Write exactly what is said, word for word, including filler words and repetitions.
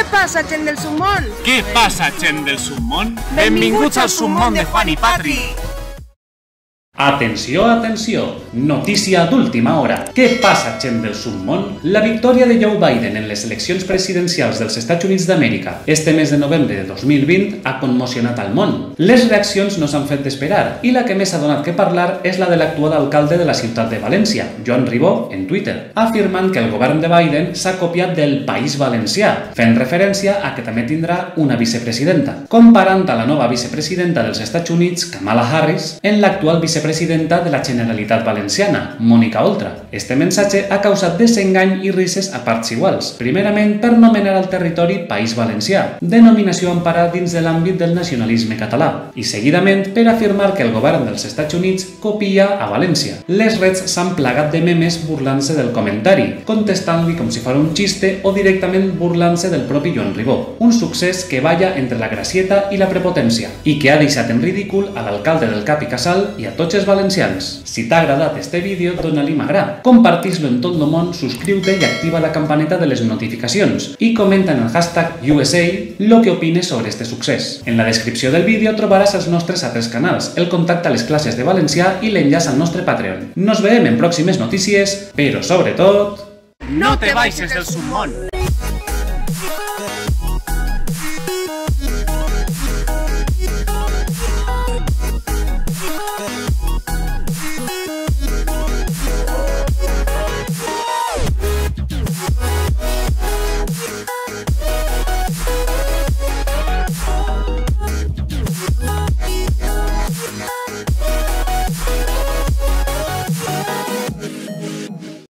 passa, gent del submón? Què passa, gent del submón? Benvinguts al submón de Juan i Patri! Atenció, atenció! Notícia d'última hora. Què passa, gent del submón? La victòria de Joe Biden en les eleccions presidencials dels Estats Units d'Amèrica este mes de novembre de dos mil vint ha commocionat al món. Les reaccions no s'han fet d'esperar i la que més ha donat que parlar és la de l'actual alcalde de la ciutat de València, Joan Ribó, en Twitter, afirmant que el govern de Biden s'ha copiat del País Valencià, fent referència a que també tindrà una vicepresidenta, comparant a la nova vicepresidenta dels Estats Units, Kamala Harris, en l'actual vicepresidenta presidenta de la Generalitat Valenciana, Mónica Oltra. Este mensatge ha causat desengany i rises a parts iguals, primerament per nomenar al territori País Valencià, denominació emparada dins de l'àmbit del nacionalisme català, i seguidament per afirmar que el govern dels Estats Units copia a València. Les reds s'han plagat de memes burlant-se del comentari, contestant-li com si fos un xiste o directament burlant-se del propi Joan Ribó, un succés que balla entre la gracieta i la prepotència, i que ha deixat en ridícul a l'alcalde del Cap i Casal i a tots els valencians. Si t'ha agradat este vídeo, dona-li m'agrada, compartís-lo en tot el món, subscriu-te i activa la campaneta de les notificacions i comenta en el hashtag U S A lo que opines sobre este succés. En la descripció del vídeo trobaràs els nostres altres canals, el contacte a les classes de valencià i l'enllaç al nostre Patreon. Nos veiem en pròximes notícies, però sobretot... No te baixes del submón!